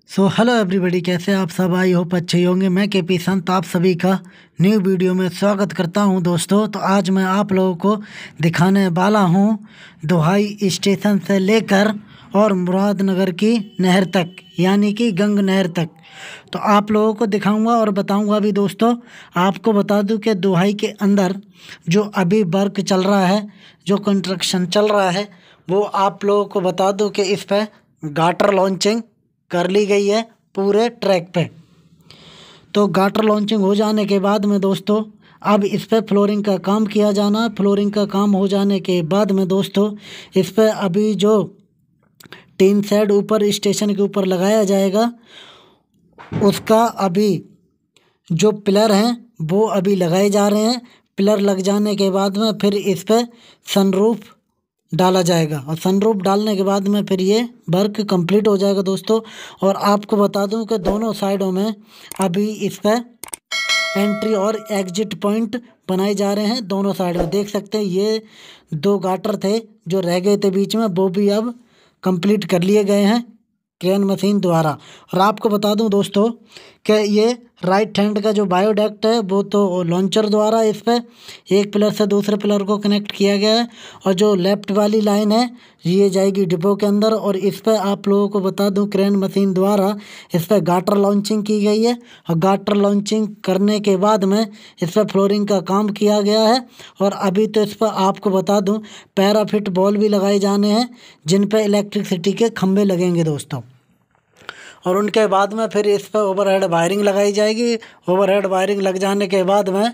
Hello everybody, कैसे आप सब? आई होप अच्छे ही होंगे। मैं केपी संत आप सभी का न्यू वीडियो में स्वागत करता हूं दोस्तों। तो आज मैं आप लोगों को दिखाने वाला हूं दोहाई स्टेशन से लेकर और मुरादनगर की नहर तक, यानी कि गंग नहर तक। तो आप लोगों को दिखाऊंगा और बताऊंगा भी दोस्तों। आपको बता दूं कि दोहाई के अंदर जो अभी वर्क चल रहा है, जो कंस्ट्रक्शन चल रहा है, वो आप लोगों को बता दूं कि इस पर गाटर लॉन्चिंग कर ली गई है पूरे ट्रैक पे। तो गाटर लॉन्चिंग हो जाने के बाद में दोस्तों अब इस पे फ्लोरिंग का काम किया जाना। फ्लोरिंग का काम हो जाने के बाद में दोस्तों इस पे अभी जो टीन शेड ऊपर स्टेशन के ऊपर लगाया जाएगा, उसका अभी जो पिलर हैं वो अभी लगाए जा रहे हैं। पिलर लग जाने के बाद में फिर इस पे सनरूफ डाला जाएगा और सनरूफ डालने के बाद में फिर ये वर्क कंप्लीट हो जाएगा दोस्तों। और आपको बता दूं कि दोनों साइडों में अभी इस पे एंट्री और एग्जिट पॉइंट बनाए जा रहे हैं। दोनों साइड में देख सकते हैं, ये 2 गाटर थे जो रह गए थे बीच में, वो भी अब कंप्लीट कर लिए गए हैं क्रेन मशीन द्वारा। और आपको बता दूं दोस्तों कि ये राइट हैंड का जो बायोडक्ट है वो तो लॉन्चर द्वारा इस पे एक पिलर से दूसरे पिलर को कनेक्ट किया गया है, और जो लेफ्ट वाली लाइन है ये जाएगी डिपो के अंदर। और इस पे आप लोगों को बता दूं क्रेन मशीन द्वारा इस पे गाटर लॉन्चिंग की गई है, और गाटर लॉन्चिंग करने के बाद में इस पे फ्लोरिंग का काम किया गया है। और अभी तो इस पर आपको बता दूं पैराफिट बॉल भी लगाए जाने हैं जिन पे इलेक्ट्रिसिटी के खंभे लगेंगे दोस्तों। और उनके बाद में फिर इस पर ओवरहेड वायरिंग लगाई जाएगी। ओवरहेड वायरिंग लग जाने के बाद में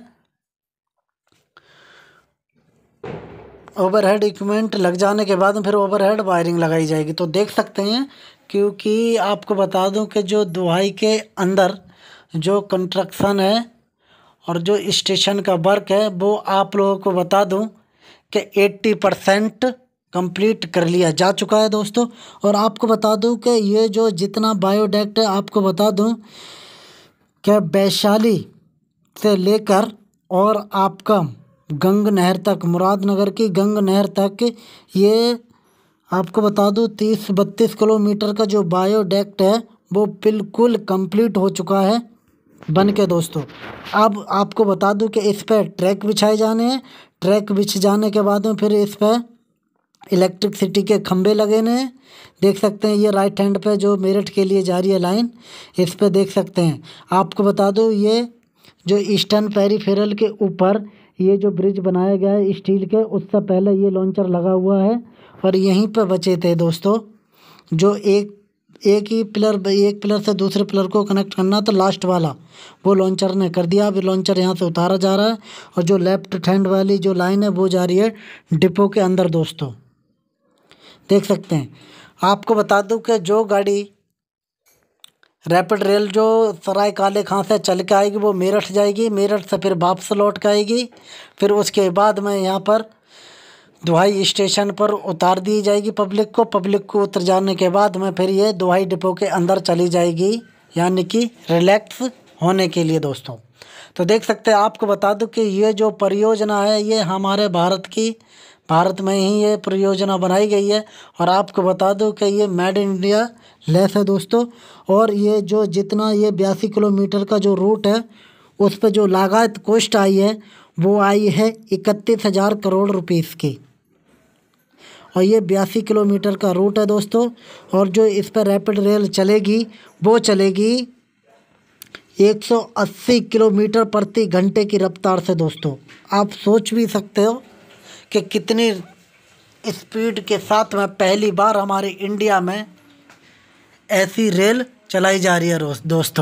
ओवरहेड इक्विपमेंट लग जाने के बाद में फिर ओवरहेड वायरिंग लगाई जाएगी। तो देख सकते हैं, क्योंकि आपको बता दूं कि जो दोहाई के अंदर जो कंस्ट्रक्शन है और जो स्टेशन का वर्क है वो आप लोगों को बता दूं कि 80% कंप्लीट कर लिया जा चुका है दोस्तों। और आपको बता दूं कि ये जो जितना बायोडक्ट है, आपको बता दूं कि वैशाली से लेकर और आपका गंग नहर तक, मुरादनगर की गंग नहर तक, ये आपको बता दूं 30-32 किलोमीटर का जो बायोडक्ट है वो बिल्कुल कंप्लीट हो चुका है बन के दोस्तों। अब आपको बता दूं कि इस पर ट्रैक बिछाए जाने हैं। ट्रैक बिछ जाने के बाद में फिर इस पर इलेक्ट्रिसिटी के खंभे लगे हैं। देख सकते हैं ये राइट हैंड पे जो मेरठ के लिए जा रही है लाइन, इस पे देख सकते हैं। आपको बता दूं ये जो ईस्टर्न पेरीफेरल के ऊपर ये जो ब्रिज बनाया गया है स्टील के, उससे पहले ये लॉन्चर लगा हुआ है। और यहीं पे बचे थे दोस्तों जो एक पिलर से दूसरे पिलर को कनेक्ट करना, तो लास्ट वाला वो लॉन्चर ने कर दिया। अभी लॉन्चर यहाँ से उतारा जा रहा है और जो लेफ्ट हैंड वाली जो लाइन है वो जा रही है डिपो के अंदर दोस्तों। देख सकते हैं। आपको बता दूं कि जो गाड़ी रैपिड रेल जो सराय काले खां से चल के आएगी वो मेरठ जाएगी, मेरठ से फिर वापस लौट के आएगी। फिर उसके बाद में यहाँ पर दोहाई स्टेशन पर उतार दी जाएगी पब्लिक को उतर जाने के बाद में फिर ये दोहाई डिपो के अंदर चली जाएगी, यानी कि रिलैक्स होने के लिए दोस्तों। तो देख सकते हैं, आपको बता दूं कि ये जो परियोजना है ये हमारे भारत में ही ये परियोजना बनाई गई है। और आपको बता दूं कि ये मेड इन इंडिया लेस है दोस्तों। और ये जो जितना ये 82 किलोमीटर का जो रूट है उस पर जो लागत कॉस्ट आई है वो आई है 31,000 करोड़ रुपीस की। और ये 82 किलोमीटर का रूट है दोस्तों। और जो इस पर रैपिड रेल चलेगी वो चलेगी 180 किलोमीटर प्रति घंटे की रफ्तार से दोस्तों। आप सोच भी सकते हो कि कितनी स्पीड के साथ में पहली बार हमारे इंडिया में ऐसी रेल चलाई जा रही है दोस्तों।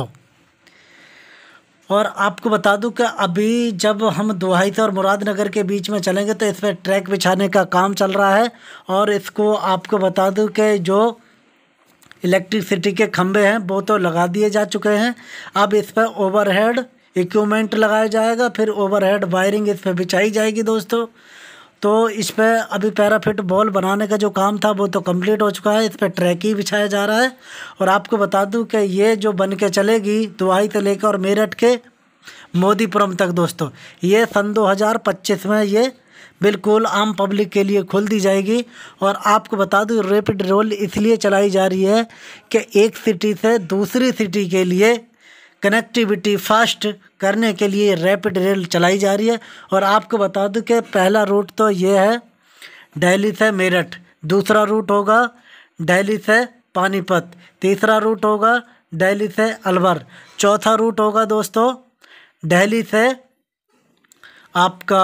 और आपको बता दूं कि अभी जब हम दोहाई से और मुरादनगर के बीच में चलेंगे तो इस पर ट्रैक बिछाने का काम चल रहा है। और इसको आपको बता दूं कि जो इलेक्ट्रिसिटी के खंभे हैं वो तो लगा दिए जा चुके हैं। अब इस पर ओवरहेड इक्विपमेंट लगाया जाएगा, फिर ओवरहेड वायरिंग इस पर बिछाई जाएगी दोस्तों। तो इस पर अभी पैराफिट बॉल बनाने का जो काम था वो तो कंप्लीट हो चुका है, इस पर ट्रैक ही बिछाया जा रहा है। और आपको बता दूं कि ये जो बन के चलेगी दोहाई से लेकर और मेरठ के मोदीपुरम तक दोस्तों, ये सन 2025 में ये बिल्कुल आम पब्लिक के लिए खोल दी जाएगी। और आपको बता दूं रैपिड रेल इसलिए चलाई जा रही है कि एक सिटी से दूसरी सिटी के लिए कनेक्टिविटी फास्ट करने के लिए रैपिड रेल चलाई जा रही है। और आपको बता दूं कि पहला रूट तो ये है दिल्ली से मेरठ, दूसरा रूट होगा दिल्ली से पानीपत, तीसरा रूट होगा दिल्ली से अलवर, चौथा रूट होगा दोस्तों दिल्ली से आपका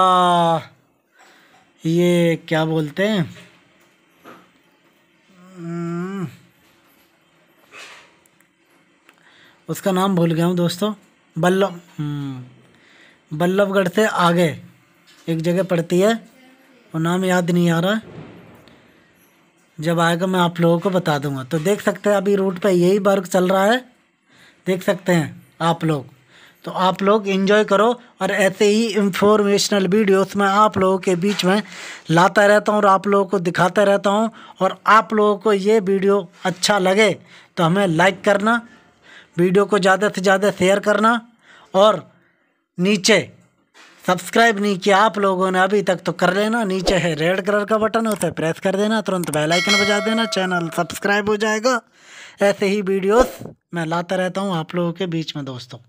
ये क्या बोलते हैं उसका नाम भूल गया हूँ दोस्तों, बल्लभगढ़ से आगे एक जगह पड़ती है, वो नाम याद नहीं आ रहा, जब आएगा मैं आप लोगों को बता दूंगा। तो देख सकते हैं अभी रूट पे यही वर्क चल रहा है, देख सकते हैं आप लोग। तो आप लोग एंजॉय करो और ऐसे ही इंफॉर्मेशनल वीडियोस मैं आप लोगों के बीच में लाता रहता हूँ और आप लोगों को दिखाता रहता हूँ। और आप लोगों को ये वीडियो अच्छा लगे तो हमें लाइक करना, वीडियो को ज़्यादा से ज़्यादा शेयर करना, और नीचे सब्सक्राइब नहीं किया आप लोगों ने अभी तक तो कर लेना, नीचे है रेड कलर का बटन, उसे प्रेस कर देना, तुरंत बेल आइकन बजा देना, चैनल सब्सक्राइब हो जाएगा। ऐसे ही वीडियोस मैं लाता रहता हूँ आप लोगों के बीच में दोस्तों।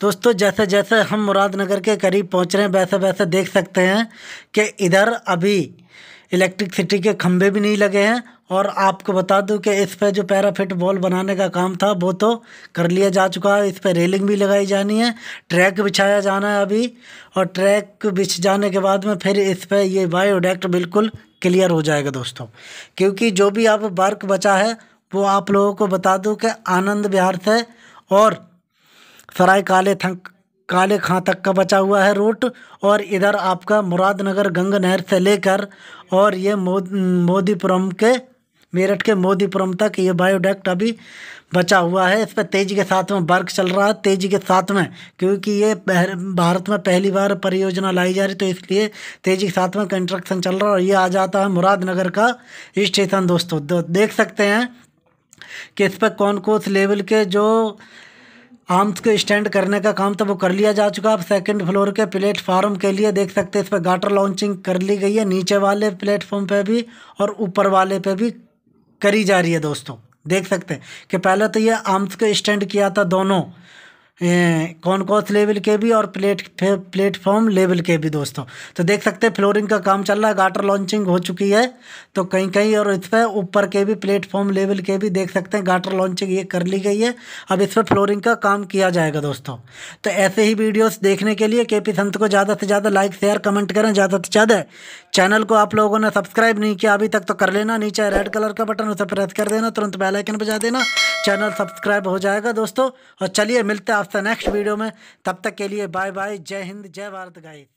दोस्तों जैसे जैसे हम मुरादनगर के करीब पहुंच रहे हैं वैसे वैसे देख सकते हैं कि इधर अभी इलेक्ट्रिसिटी के खंभे भी नहीं लगे हैं। और आपको बता दूं कि इस पे जो पैराफिट वॉल बनाने का काम था वो तो कर लिया जा चुका है। इस पे रेलिंग भी लगाई जानी है, ट्रैक बिछाया जाना है अभी, और ट्रैक बिछ जाने के बाद में फिर इस पे ये वायोडक्ट बिल्कुल क्लियर हो जाएगा दोस्तों। क्योंकि जो भी अब वर्क बचा है वो आप लोगों को बता दूं कि आनंद विहार से और सराय काले खां तक का बचा हुआ है रूट। और इधर आपका मुरादनगर गंगा नहर से लेकर और ये मोदीपुरम के मेरठ के मोदीपुरम तक ये बायोडक्ट अभी बचा हुआ है। इस पर तेज़ी के साथ में वर्क चल रहा है, तेज़ी के साथ में, क्योंकि ये भारत में पहली बार परियोजना लाई जा रही, तो इसलिए तेज़ी के साथ में कंस्ट्रक्शन चल रहा है। और ये आ जाता है मुरादनगर का स्टेशन दोस्तों। देख सकते हैं कि इस पर कौन कौन लेवल के जो आर्म्स को स्टैंड करने का काम तो वो कर लिया जा चुका है। अब सेकंड फ्लोर के प्लेटफार्म के लिए देख सकते हैं इस पर गाटर लॉन्चिंग कर ली गई है, नीचे वाले प्लेटफॉर्म पे भी और ऊपर वाले पे भी करी जा रही है दोस्तों। देख सकते हैं कि पहले तो ये आर्म्स को स्टैंड किया था दोनों कॉनकोर्स लेवल के भी और प्लेटफॉर्म लेवल के भी दोस्तों। तो देख सकते हैं फ्लोरिंग का काम चल रहा है, गाटर लॉन्चिंग हो चुकी है तो कहीं कहीं, और इस पर ऊपर के भी प्लेटफॉर्म लेवल के भी देख सकते हैं गाटर लॉन्चिंग ये कर ली गई है। अब इस पर फ्लोरिंग का काम किया जाएगा दोस्तों। तो ऐसे ही वीडियोस देखने के लिए केपी संत को ज़्यादा से ज़्यादा लाइक शेयर कमेंट करें, ज़्यादा से ज़्यादा चैनल को आप लोगों ने सब्सक्राइब नहीं किया अभी तक तो कर लेना, नीचे रेड कलर का बटन उसे प्रेस कर देना, तुरंत बेल आइकन बजा देना, चैनल सब्सक्राइब हो जाएगा दोस्तों। और चलिए मिलते हैं आपसे नेक्स्ट वीडियो में, तब तक के लिए बाय बाय, जय हिंद जय भारत गाइस।